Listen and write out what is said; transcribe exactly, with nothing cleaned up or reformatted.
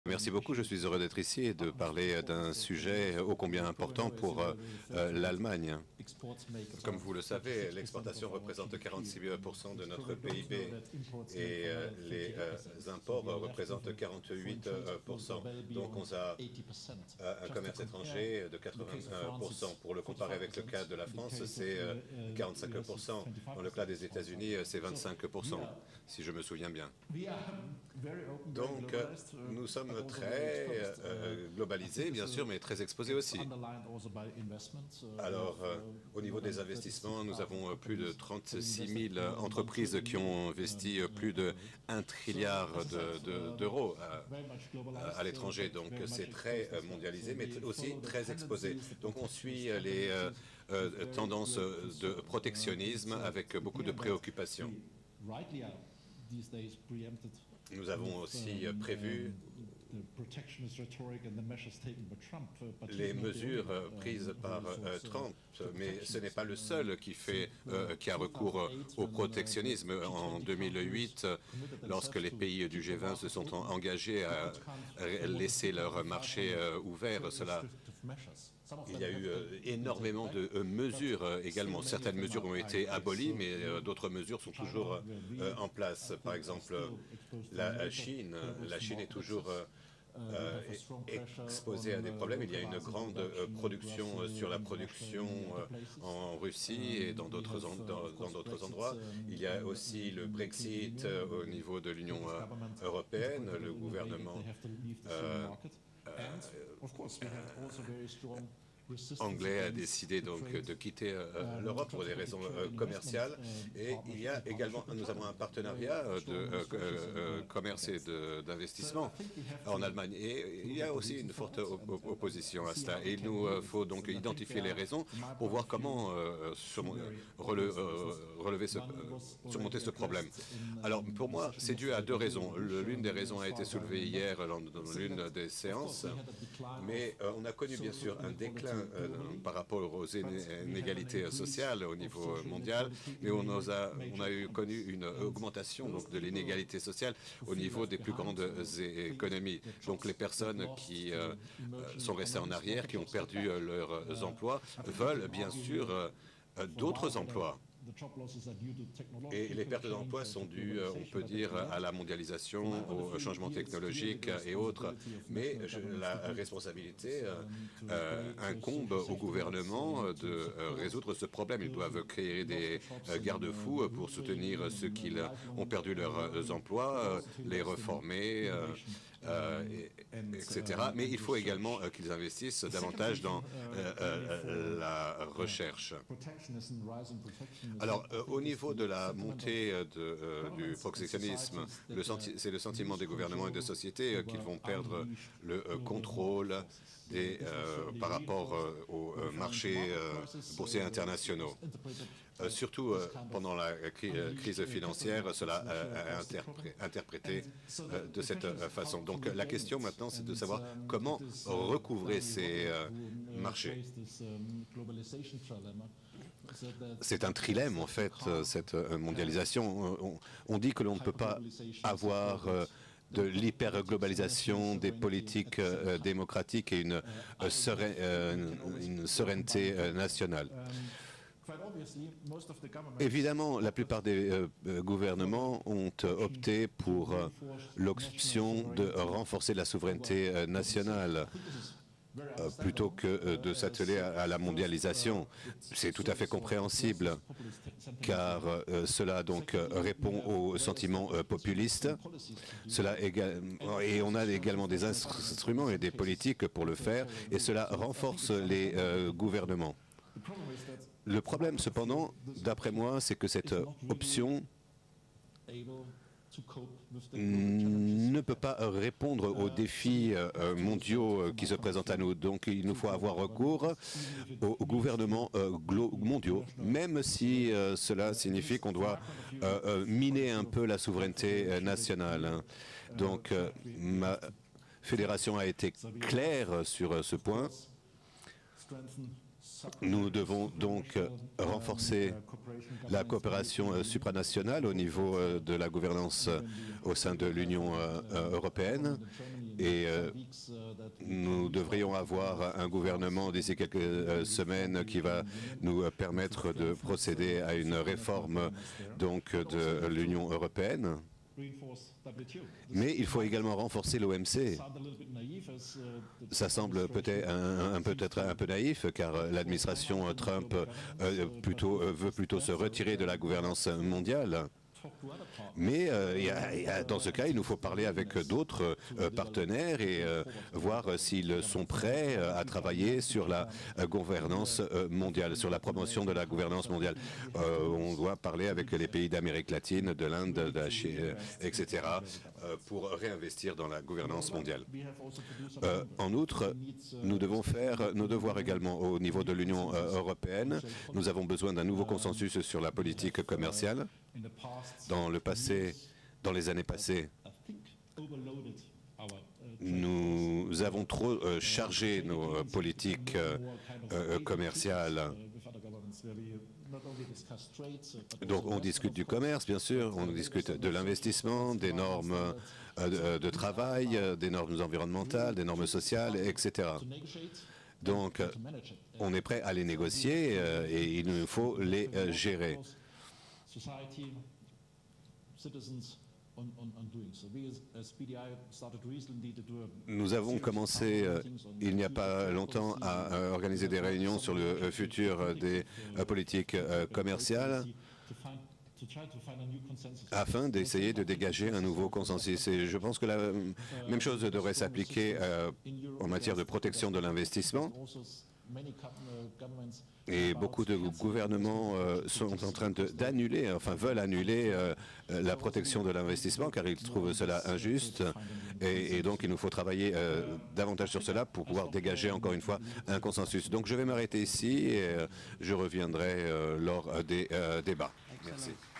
Merci beaucoup, je suis heureux d'être ici et de parler d'un sujet ô combien important pour euh, l'Allemagne. Comme vous le savez, l'exportation représente quarante-six pour cent de notre P I B et euh, les euh, imports représentent quarante-huit pour cent. Donc on a euh, un commerce étranger de quatre-vingts pour cent. Pour le comparer avec le cas de la France, c'est euh, quarante-cinq pour cent. Dans le cas des États-Unis, c'est vingt-cinq pour cent, si je me souviens bien. Donc, euh, nous sommes très euh, globalisés, bien sûr, mais très exposés aussi. Alors, euh, au niveau des investissements, nous avons plus de trente-six mille entreprises qui ont investi plus de un trilliard d'euros à, à l'étranger. Donc, c'est très mondialisé, mais aussi très exposé. Donc, on suit les euh, euh, tendances de protectionnisme avec beaucoup de préoccupations. Nous avons aussi prévu les mesures prises par euh, Trump, mais ce n'est pas le seul qui, fait, euh, qui a recours au protectionnisme. En deux mille huit, lorsque les pays du G vingt se sont engagés à laisser leur marché euh, ouvert, cela... Il y a eu euh, énormément de euh, mesures euh, également. Certaines mesures ont été abolies, mais euh, d'autres mesures sont toujours euh, en place. Par exemple, la Chine. La Chine est toujours euh, euh, exposée à des problèmes. Il y a une grande euh, production euh, sur la production euh, en Russie et dans d'autres en, dans, dans d'autres endroits. Il y a aussi le Brexit euh, au niveau de l'Union euh, européenne. Le gouvernement euh, anglais a décidé donc de quitter euh, l'Europe pour des raisons euh, commerciales, et il y a également, nous avons un partenariat de euh, euh, commerce et d'investissement en Allemagne, et il y a aussi une forte op opposition à cela, et il nous euh, faut donc identifier les raisons pour voir comment euh, surmon rele euh, relever ce, euh, surmonter ce problème. Alors pour moi, c'est dû à deux raisons. L'une des raisons a été soulevée hier dans, dans l'une des séances, mais euh, on a connu bien sûr un déclin Euh, par rapport aux inégalités sociales au niveau mondial, mais on a, on a eu, connu une augmentation donc, de l'inégalité sociale au niveau des plus grandes économies. Donc les personnes qui euh, sont restées en arrière, qui ont perdu euh, leurs emplois, veulent bien sûr euh, d'autres emplois. Et les pertes d'emplois sont dues, on peut dire, à la mondialisation, au changement technologique et autres. Mais je, la responsabilité euh, incombe au gouvernement de euh, résoudre ce problème. Ils doivent créer des euh, garde-fous pour soutenir ceux qui ont perdu leurs emplois, euh, les reformer, euh, euh, et, etc. Mais il faut également euh, qu'ils investissent davantage dans euh, euh, la recherche. Alors, euh, au niveau de la montée de, euh, du protectionnisme, c'est le sentiment des gouvernements et des sociétés euh, qu'ils vont perdre le euh, contrôle des, euh, par rapport euh, aux euh, marchés euh, boursiers internationaux. Euh, surtout euh, pendant la cri crise financière, cela euh, a interpré interprété euh, de cette euh, façon. Donc la question maintenant, c'est de savoir comment recouvrer ces euh, marchés. C'est un trilemme, en fait, cette mondialisation. On, on dit que l'on ne peut pas avoir euh, de l'hyperglobalisation des politiques euh, démocratiques et une, euh, serein, euh, une souveraineté euh, nationale. Évidemment, la plupart des euh, gouvernements ont opté pour euh, l'option de renforcer la souveraineté euh, nationale. Euh, plutôt que euh, de s'atteler à, à la mondialisation. C'est tout à fait compréhensible, car euh, cela donc euh, répond aux sentiments euh, populistes. Cela et on a également des instruments et des politiques pour le faire, et cela renforce les euh, gouvernements. Le problème, cependant, d'après moi, c'est que cette option ne peut pas répondre aux défis euh, mondiaux qui se présentent à nous. Donc il nous faut avoir recours aux gouvernements euh, mondiaux, même si euh, cela signifie qu'on doit euh, euh, miner un peu la souveraineté euh, nationale. Hein. Donc euh, ma fédération a été claire sur euh, ce point. Nous devons donc renforcer la coopération supranationale au niveau de la gouvernance au sein de l'Union européenne et nous devrions avoir un gouvernement d'ici quelques semaines qui va nous permettre de procéder à une réforme donc de l'Union européenne. Mais il faut également renforcer l'O M C. Ça semble peut-être un, un, peut être un peu naïf, car l'administration Trump euh, plutôt, euh, veut plutôt se retirer de la gouvernance mondiale. Mais euh, y a, y a, dans ce cas, il nous faut parler avec d'autres euh, partenaires et euh, voir s'ils sont prêts euh, à travailler sur la euh, gouvernance euh, mondiale, sur la promotion de la gouvernance mondiale. Euh, on doit parler avec les pays d'Amérique latine, de l'Inde, de la Chine, euh, et cetera, euh, pour réinvestir dans la gouvernance mondiale. Euh, en outre, nous devons faire nos devoirs également au niveau de l'Union euh, européenne. Nous avons besoin d'un nouveau consensus sur la politique commerciale. Dans le passé, dans les années passées, nous avons trop euh, chargé nos euh, politiques euh, euh, commerciales. Donc on discute du commerce, bien sûr, on discute de l'investissement, des normes euh, de, de travail, des normes environnementales, des normes sociales, et cetera. Donc on est prêt à les négocier euh, et il nous faut les euh, gérer. Nous avons commencé, euh, il n'y a pas longtemps, à euh, organiser des réunions sur le euh, futur des euh, politiques euh, commerciales afin d'essayer de dégager un nouveau consensus. Et je pense que la euh, même chose devrait s'appliquer euh, en matière de protection de l'investissement. Et beaucoup de gouvernements euh, sont en train d'annuler, enfin veulent annuler euh, la protection de l'investissement car ils trouvent cela injuste. Et, et donc il nous faut travailler euh, davantage sur cela pour pouvoir dégager encore une fois un consensus. Donc je vais m'arrêter ici et euh, je reviendrai euh, lors des euh, débats. Merci.